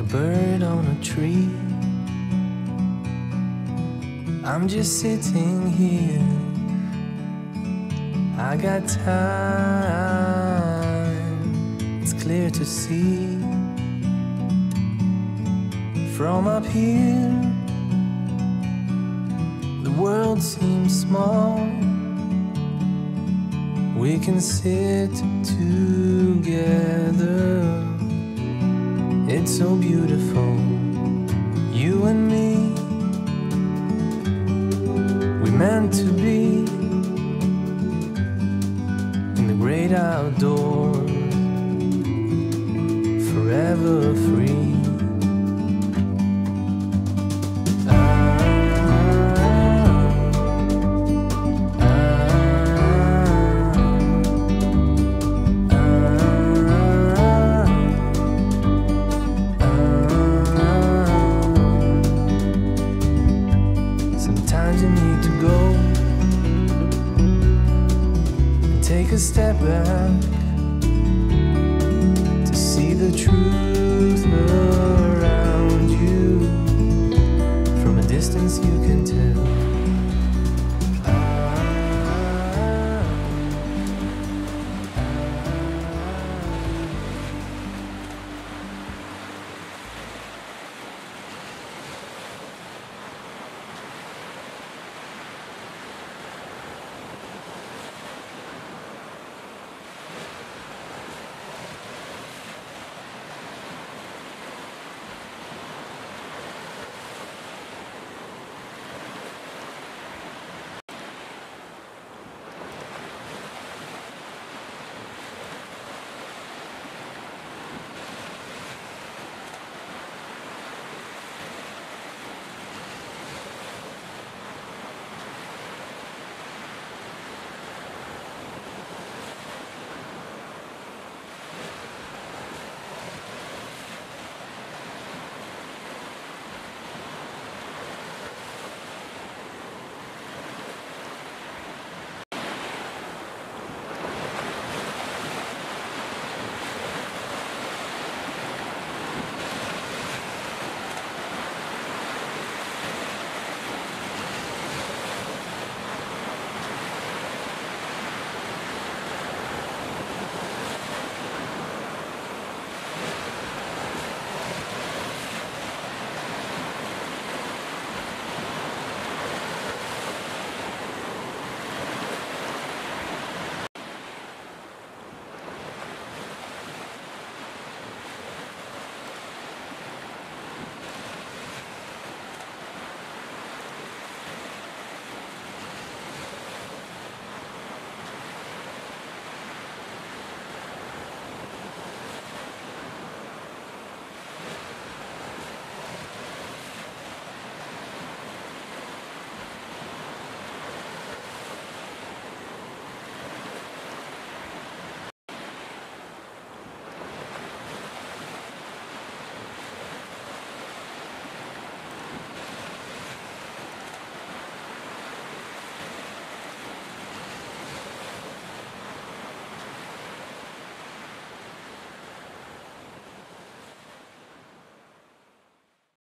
bird on a tree. I'm just sitting here. I got time, it's clear to see. From up here, the world seems small. We can sit together. It's so beautiful, you and me. We meant to be in the great outdoors, forever free. Sometimes you need to go and take a step back